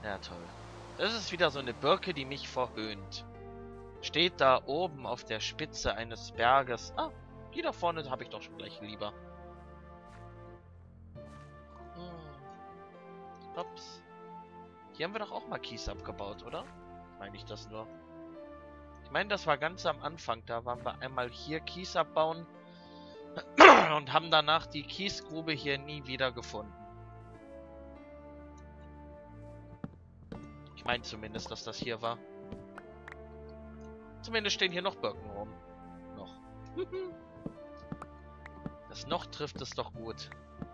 Ja, toll. Das ist wieder so eine Birke, die mich verhöhnt. Steht da oben auf der Spitze eines Berges. Ah, die da vorne habe ich doch schon gleich lieber. Ups. Hier haben wir doch auch mal Kies abgebaut, oder? Meine ich das nur? Ich meine, das war ganz am Anfang. Da waren wir einmal hier Kies abbauen und haben danach die Kiesgrube hier nie wieder gefunden. Ich meine zumindest, dass das hier war. Zumindest stehen hier noch Birken rum. Noch. Das noch trifft es doch gut.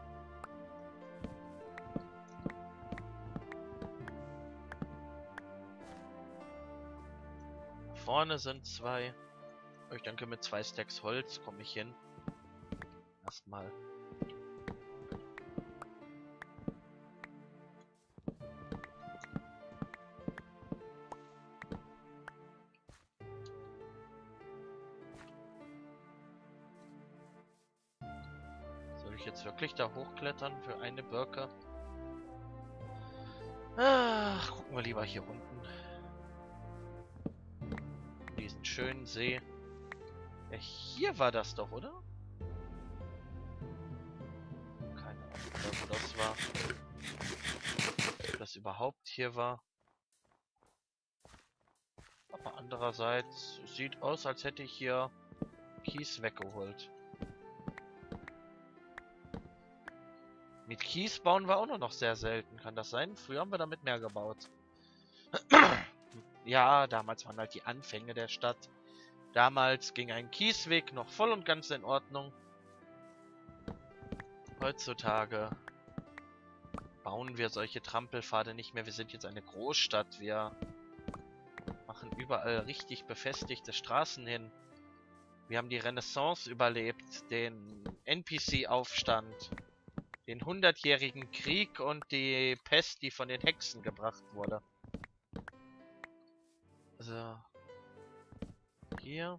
Vorne sind zwei. Ich denke, mit 2 Stacks Holz komme ich hin. Erstmal. Soll ich jetzt wirklich da hochklettern für eine Birke? Ach, gucken wir lieber hier unten. Diesen schönen See. Ja, hier war das doch, oder? Keine Ahnung, wo das war. Ob das überhaupt hier war. Aber andererseits sieht aus, als hätte ich hier Kies weggeholt. Mit Kies bauen wir auch nur noch sehr selten. Kann das sein? Früher haben wir damit mehr gebaut. Ja, damals waren halt die Anfänge der Stadt. Damals ging ein Kiesweg noch voll und ganz in Ordnung. Heutzutage bauen wir solche Trampelpfade nicht mehr. Wir sind jetzt eine Großstadt. Wir machen überall richtig befestigte Straßen hin. Wir haben die Renaissance überlebt, den NPC-Aufstand, den 100-jährigen Krieg und die Pest, die von den Hexen gebracht wurde. So. Hier.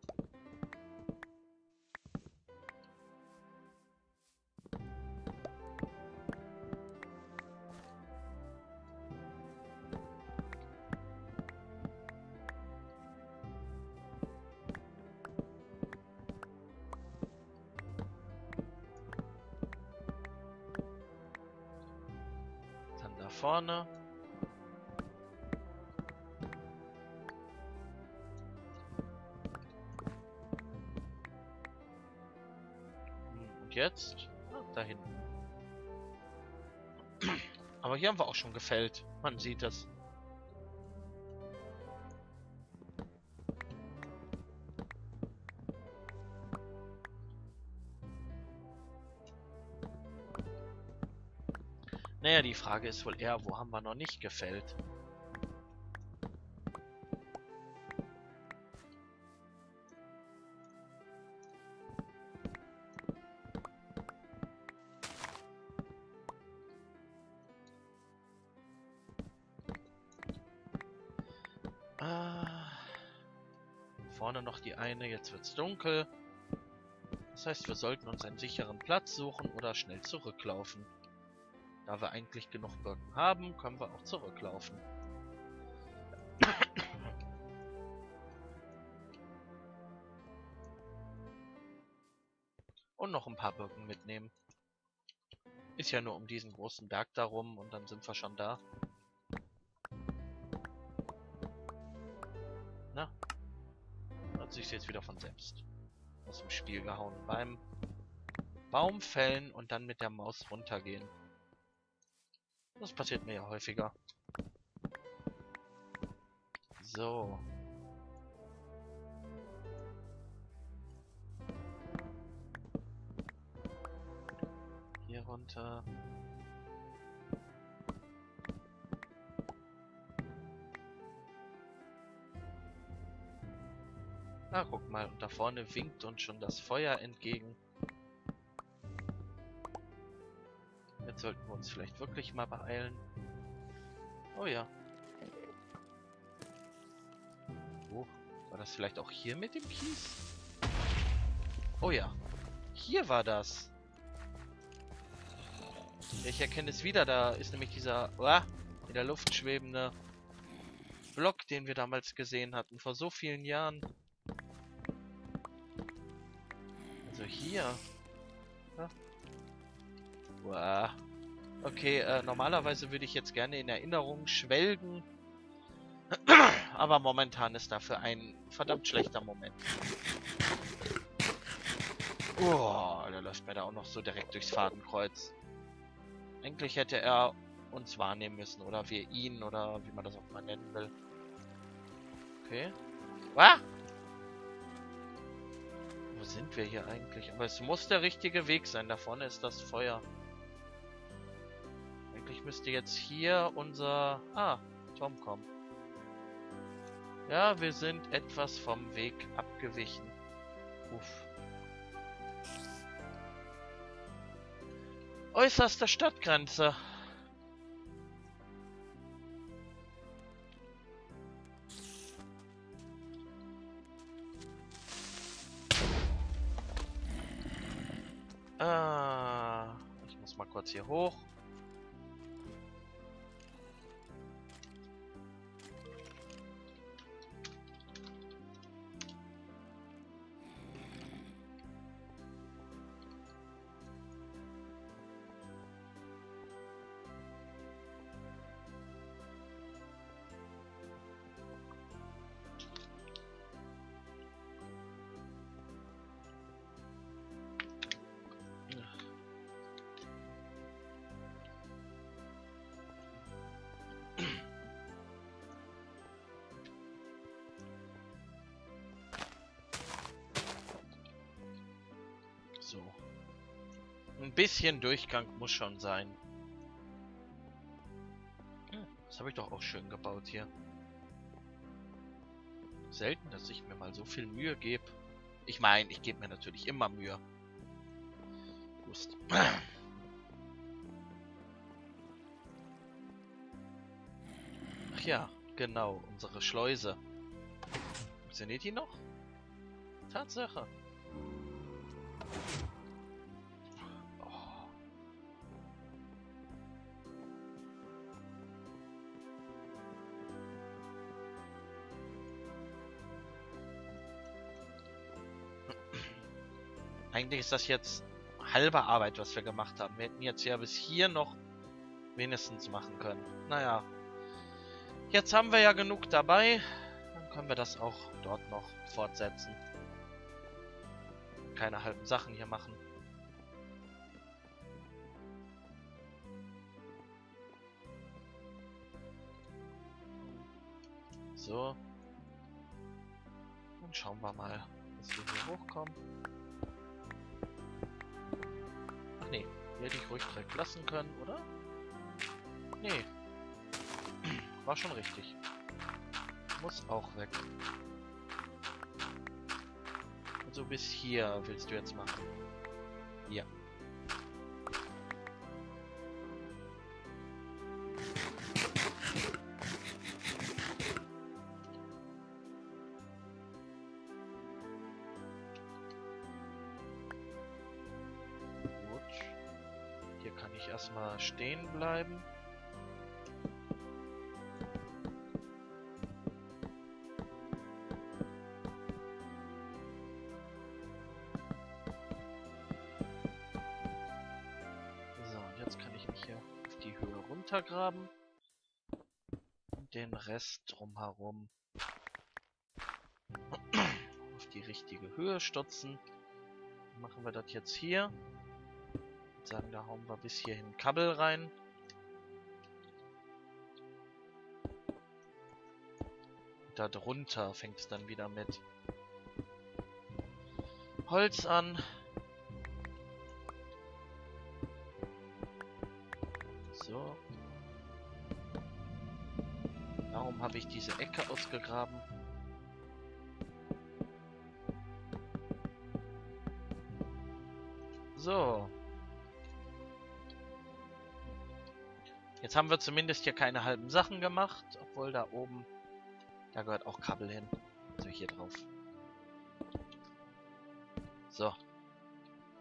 Dann da vorne. Jetzt? Ah, da hinten. Aber hier haben wir auch schon gefällt. Man sieht es. Naja, die Frage ist wohl eher, wo haben wir noch nicht gefällt? Vorne noch die eine, jetzt wird's dunkel. Das heißt, wir sollten uns einen sicheren Platz suchen oder schnell zurücklaufen. Da wir eigentlich genug Birken haben, können wir auch zurücklaufen. Und noch ein paar Birken mitnehmen. Ist ja nur um diesen großen Berg darum und dann sind wir schon da. Na? Hat sich jetzt wieder von selbst aus dem Spiel gehauen. Beim Baum fällen und dann mit der Maus runtergehen. Das passiert mir ja häufiger. So. Hier runter. Ah, guck mal, und da vorne winkt uns schon das Feuer entgegen. Jetzt sollten wir uns vielleicht wirklich mal beeilen. Oh ja. Oh, war das vielleicht auch hier mit dem Kies? Oh ja. Hier war das. Ich erkenne es wieder, da ist nämlich dieser... in der Luft schwebende Block, den wir damals gesehen hatten, vor so vielen Jahren. Also hier. Ja. Wow. Okay, normalerweise würde ich jetzt gerne in Erinnerungen schwelgen. Aber momentan ist dafür ein verdammt schlechter Moment. Oh, der läuft mir da auch noch so direkt durchs Fadenkreuz. Eigentlich hätte er uns wahrnehmen müssen. Oder wir ihn, oder wie man das auch mal nennen will. Okay. Was? Wo sind wir hier eigentlich? Aber es muss der richtige Weg sein. Da vorne ist das Feuer. Eigentlich müsste jetzt hier unser... Ah, Tom kommen. Ja, wir sind etwas vom Weg abgewichen. Uff. Äußerste Stadtgrenze. Ich muss mal kurz hier hoch. So. Ein bisschen Durchgang muss schon sein. Das habe ich doch auch schön gebaut hier. Selten, dass ich mir mal so viel Mühe gebe. Ich meine, ich gebe mir natürlich immer Mühe. Gust. Ach ja, genau, unsere Schleuse. Funktioniert die noch? Tatsache. Eigentlich ist das jetzt halbe Arbeit, was wir gemacht haben. Wir hätten jetzt ja bis hier noch wenigstens machen können. Naja. Jetzt haben wir ja genug dabei. Dann können wir das auch dort noch fortsetzen. Keine halben Sachen hier machen. So. Dann schauen wir mal, dass wir hier hochkommen. Ach nee, hier hätte ich ruhig direkt lassen können, oder? Nee. War schon richtig. Muss auch weg. Also bis hier willst du jetzt machen. Ja. Kann ich erstmal stehen bleiben. So, jetzt kann ich mich hier auf die Höhe runtergraben und den Rest drumherum auf die richtige Höhe stutzen. Dann machen wir das jetzt hier. Sagen, da hauen wir bis hierhin Kabel rein. Da drunter fängt es dann wieder mit Holz an. So. Warum habe ich diese Ecke ausgegraben? So. Jetzt haben wir zumindest hier keine halben Sachen gemacht, obwohl da oben, da gehört auch Kabel hin. Also hier drauf. So.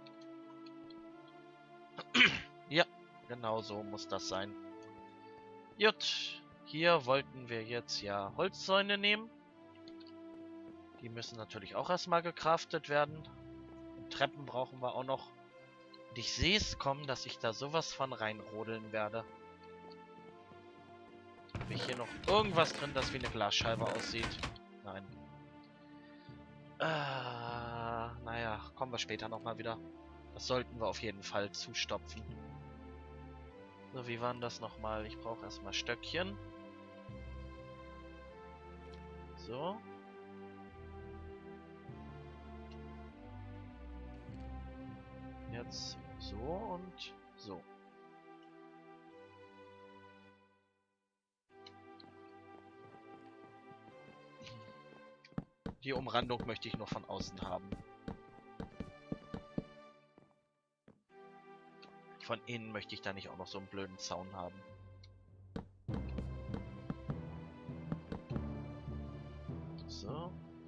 Ja, genau so muss das sein. Gut, hier wollten wir jetzt ja Holzzäune nehmen. Die müssen natürlich auch erstmal gecraftet werden. Und Treppen brauchen wir auch noch. Und ich sehe es kommen, dass ich da sowas von reinrodeln werde. Habe ich hier noch irgendwas drin, das wie eine Glasscheibe aussieht? Nein. Naja, kommen wir später nochmal wieder. Das sollten wir auf jeden Fall zustopfen. So, wie war denn das nochmal? Ich brauche erstmal Stöckchen. So. Jetzt so und so. Die Umrandung möchte ich noch von außen haben. Von innen möchte ich da nicht auch noch so einen blöden Zaun haben. So.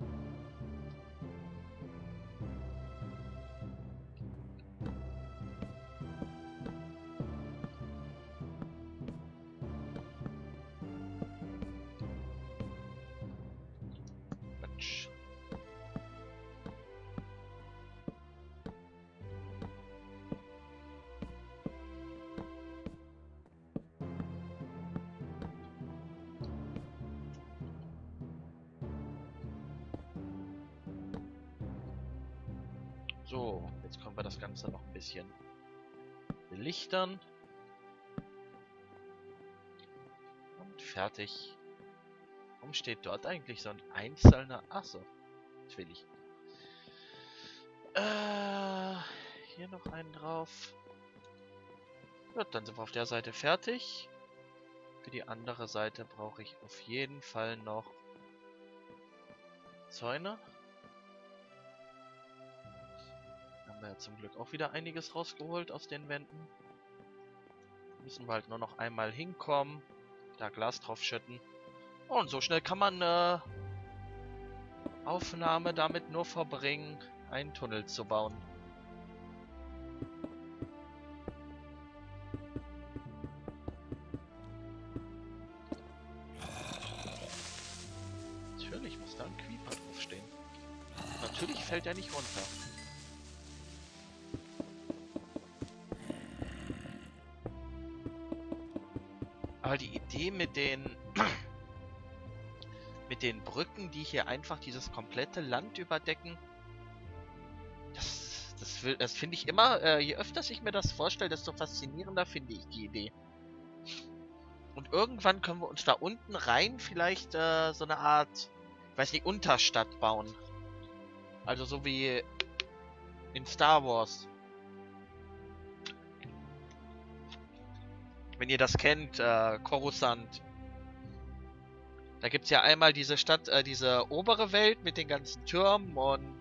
Quatsch. So, jetzt können wir das Ganze noch ein bisschen belichtern. Und fertig. Warum steht dort eigentlich so ein einzelner... Achso, natürlich. Hier noch einen drauf. Gut, dann sind wir auf der Seite fertig. Für die andere Seite brauche ich auf jeden Fall noch Zäune. Da haben wir ja zum Glück auch wieder einiges rausgeholt aus den Wänden. Müssen wir halt nur noch einmal hinkommen, da Glas drauf schütten. Oh, und so schnell kann man eine Aufnahme damit nur verbringen, einen Tunnel zu bauen. Natürlich muss da ein Creeper draufstehen. Natürlich fällt er nicht runter. Aber die Idee mit den Brücken, die hier einfach dieses komplette Land überdecken, das finde ich immer, je öfter ich mir das vorstelle, desto faszinierender finde ich die Idee. Und irgendwann können wir uns da unten rein vielleicht so eine Art, ich weiß nicht, Unterstadt bauen. Also so wie in Star Wars. Wenn ihr das kennt, Coruscant. Da gibt es ja einmal diese Stadt, diese obere Welt mit den ganzen Türmen und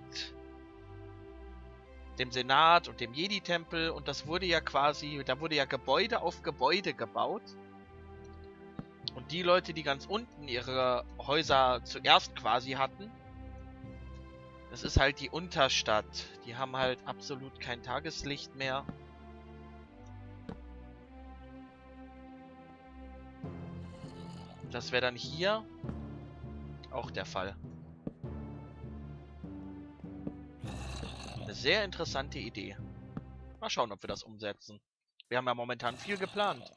dem Senat und dem Jedi-Tempel. Und das wurde ja quasi, da wurde ja Gebäude auf Gebäude gebaut. Und die Leute, die ganz unten ihre Häuser zuerst quasi hatten, das ist halt die Unterstadt. Die haben halt absolut kein Tageslicht mehr. Das wäre dann hier auch der Fall. Eine sehr interessante Idee. Mal schauen, ob wir das umsetzen. Wir haben ja momentan viel geplant.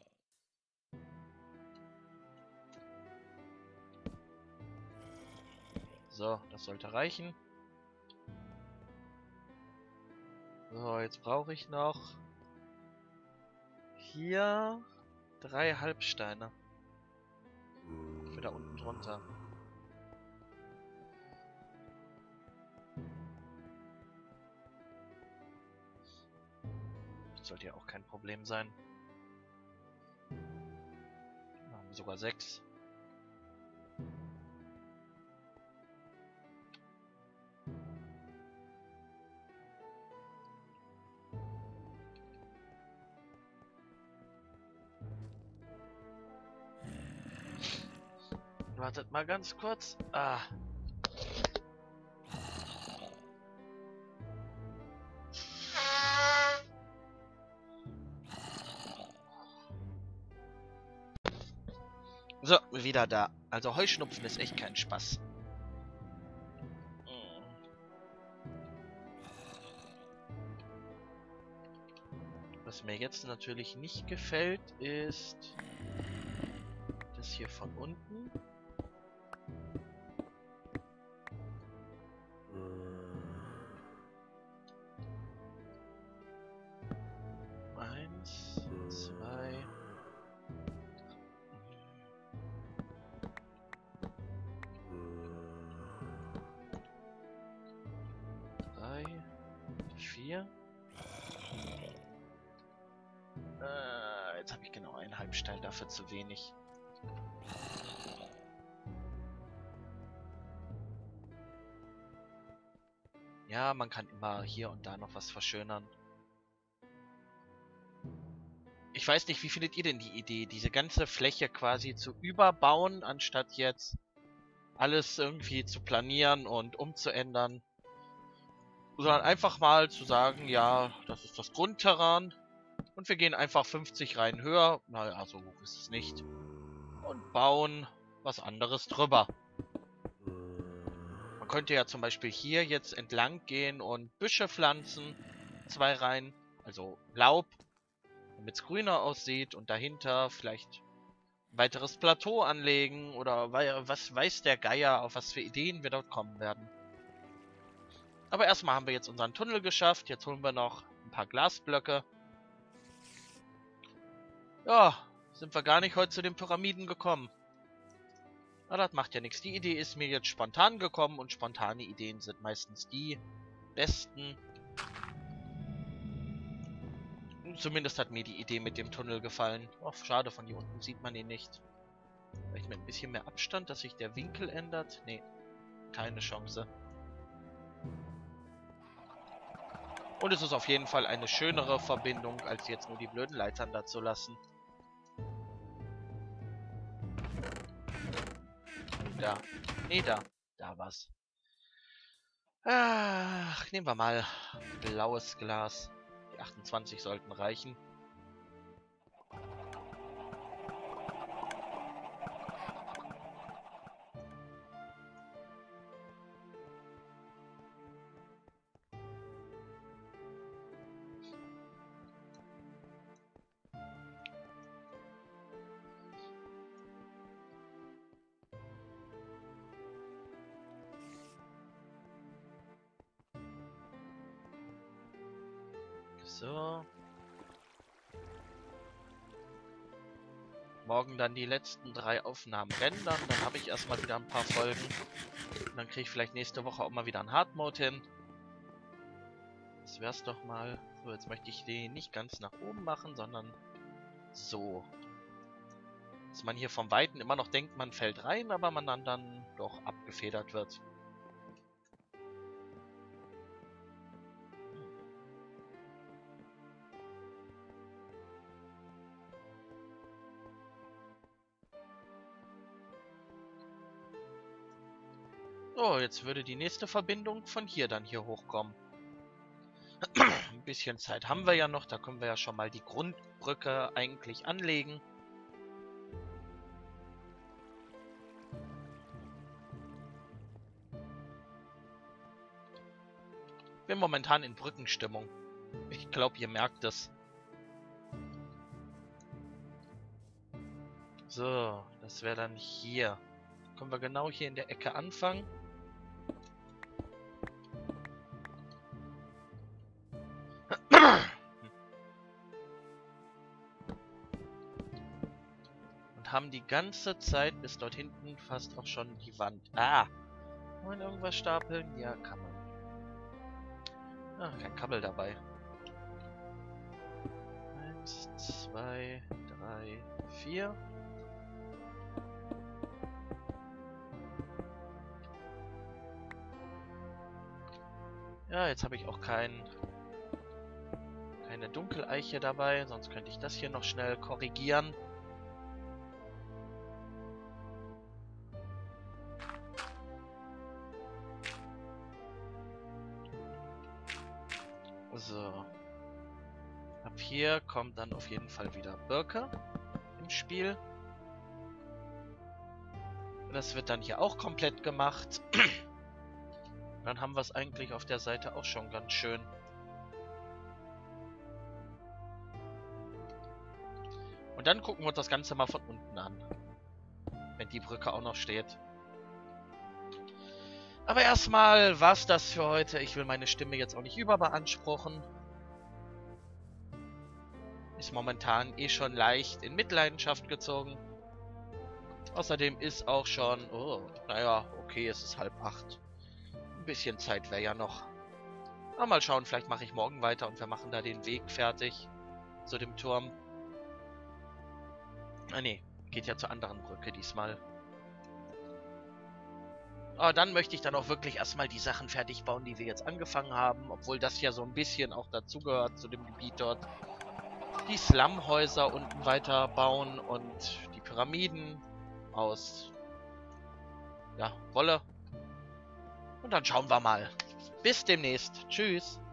So, das sollte reichen. So, jetzt brauche ich noch hier 3 Halbsteine. Für da unten drunter. Das sollte ja auch kein Problem sein. Da haben wir sogar 6. Wartet mal ganz kurz. Ah. So, wieder da. Also Heuschnupfen ist echt kein Spaß. Was mir jetzt natürlich nicht gefällt, ist das hier von unten. Eins, zwei. Drei, vier. Jetzt habe ich genau einen Halbstein, dafür zu wenig. Ja, man kann immer hier und da noch was verschönern. Ich weiß nicht, wie findet ihr denn die Idee, diese ganze Fläche quasi zu überbauen, anstatt jetzt alles irgendwie zu planieren und umzuändern? Sondern einfach mal zu sagen, ja, das ist das Grundterrain und wir gehen einfach 50 Reihen höher, naja, so hoch ist es nicht, und bauen was anderes drüber. Man könnte ja zum Beispiel hier jetzt entlang gehen und Büsche pflanzen, 2 Reihen, also Laub, damit es grüner aussieht und dahinter vielleicht ein weiteres Plateau anlegen oder was weiß der Geier, auf was für Ideen wir dort kommen werden. Aber erstmal haben wir jetzt unseren Tunnel geschafft, jetzt holen wir noch ein paar Glasblöcke. Ja, sind wir gar nicht heute zu den Pyramiden gekommen. Aber das macht ja nichts. Die Idee ist mir jetzt spontan gekommen und spontane Ideen sind meistens die besten. Zumindest hat mir die Idee mit dem Tunnel gefallen. Oh, schade, von hier unten sieht man ihn nicht. Vielleicht mit ein bisschen mehr Abstand, dass sich der Winkel ändert. Nee, keine Chance. Und es ist auf jeden Fall eine schönere Verbindung, als jetzt nur die blöden Leitern da zu lassen. Da. Nee, da. Da war's. Ach, nehmen wir mal blaues Glas. Die 28 sollten reichen. So. Morgen dann die letzten 3 Aufnahmen rendern. Dann habe ich erstmal wieder ein paar Folgen. Und dann kriege ich vielleicht nächste Woche auch mal wieder einen Hard Mode hin. Das wär's doch mal. So, jetzt möchte ich den nicht ganz nach oben machen, sondern so. Dass man hier vom Weiten immer noch denkt, man fällt rein, aber man dann doch abgefedert wird. So, jetzt würde die nächste Verbindung von hier dann hier hochkommen. Ein bisschen Zeit haben wir ja noch, da können wir ja schon mal die Grundbrücke eigentlich anlegen. Bin momentan in Brückenstimmung. Ich glaube, ihr merkt es. So, das wäre dann hier. Können wir genau hier in der Ecke anfangen. Und haben die ganze Zeit bis dort hinten fast auch schon die Wand. Ah! Kann man irgendwas stapeln? Ja, kann man. Ah, kein Kabel dabei. 1, 2, 3, 4. Ja, jetzt habe ich auch keine Dunkeleiche dabei, sonst könnte ich das hier noch schnell korrigieren. So. Ab hier kommt dann auf jeden Fall wieder Birke im Spiel. Das wird dann hier auch komplett gemacht. Dann haben wir es eigentlich auf der Seite auch schon ganz schön. Und dann gucken wir uns das Ganze mal von unten an. Wenn die Brücke auch noch steht. Aber erstmal war's das für heute. Ich will meine Stimme jetzt auch nicht überbeanspruchen. Ist momentan eh schon leicht in Mitleidenschaft gezogen. Außerdem ist auch schon... Oh, naja, okay, es ist 7:30. Ein bisschen Zeit wäre ja noch. Aber mal schauen, vielleicht mache ich morgen weiter und wir machen da den Weg fertig zu dem Turm. Ah ne, geht ja zur anderen Brücke diesmal. Aber dann möchte ich dann auch wirklich erstmal die Sachen fertig bauen, die wir jetzt angefangen haben. Obwohl das ja so ein bisschen auch dazugehört zu dem Gebiet dort. Die Slumhäuser unten weiter bauen und die Pyramiden aus ja, Wolle. Und dann schauen wir mal. Bis demnächst. Tschüss.